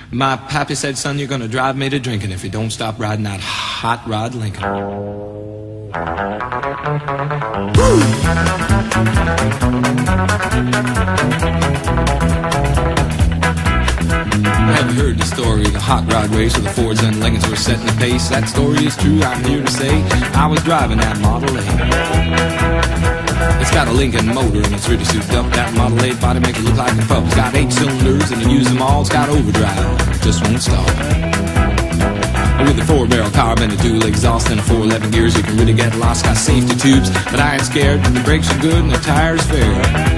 My pappy said, son, you're gonna drive me to drinking if you don't stop riding that hot rod Lincoln. Have you heard the story of the hot rod race where the Fords and Lincolns were setting the pace? That story is true, I'm here to say. I was driving that Model A. It's got a Lincoln motor and it's really souped up. That Model A body make it look like a pup. It's got 8 cylinders and you use them all. It's got overdrive, it just won't stop. With a 4-barrel carb and a dual exhaust and a 411 gears, you can really get lost. Got safety tubes, but I ain't scared. The brakes are good and the tires fair.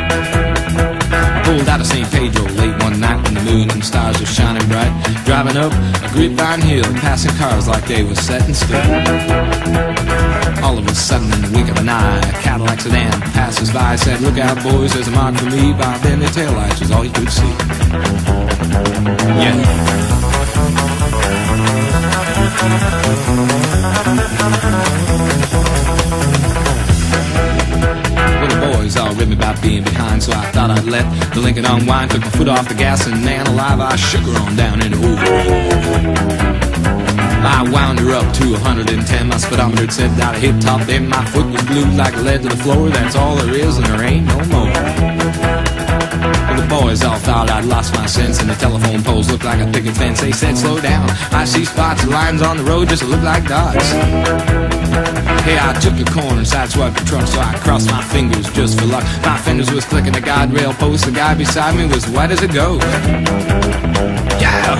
I pulled out of St. Pedro late one night when the moon and stars were shining bright, driving up a grapevine hill, passing cars like they were setting still. All of a sudden, in the wink of an eye, a Cadillac sedan passes by. Said, look out, boys, there's a mark for me. By then, the taillights was all you could see. Yeah. Well, the boys all ribbed me about being behind, so I thought I'd let the Lincoln unwind. Took my foot off the gas, and man alive, I shook her on down into overdrive. I wound her up to 110. My speedometer said that I hit top. Then my foot was glued like lead to the floor. That's all there is, and there ain't no more. Well, the boys all thought I'd lost my sense, and the telephone poles looked like a picket fence. They said, slow down. I see spots of lines on the road just look like dots. Hey, I took a corner, sideswiped the truck, so I crossed my fingers just for luck. My fingers was clicking the guide rail post. The guy beside me was white as a ghost. Yeah!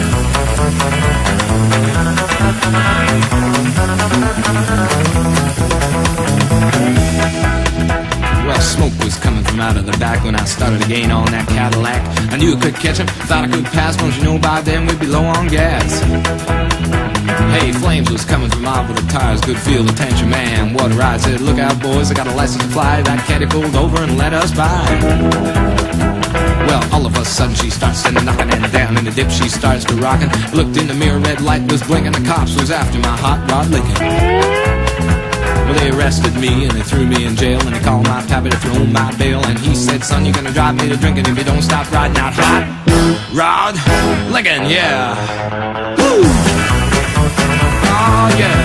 Well, smoke was coming from out of the back when I started to gain on that Cadillac. I knew I could catch him, thought I could pass, don't you know by then we'd be low on gas. Hey, flames was coming from out of the tires, good field attention, man, what a ride. Said, look out, boys, I got a license to fly. That caddy pulled over and let us by. Well, all of a sudden she starts sending knocking, and down in the dip she starts to rockin'. Looked in the mirror, red light was blinking. The cops was after my hot rod Lincoln. Well, they arrested me and they threw me in jail, and they called my pappy to throw my bail. And he said, son, you're gonna drive me to drinking if you don't stop riding that hot rod Lincoln, yeah. Woo! Oh, yeah.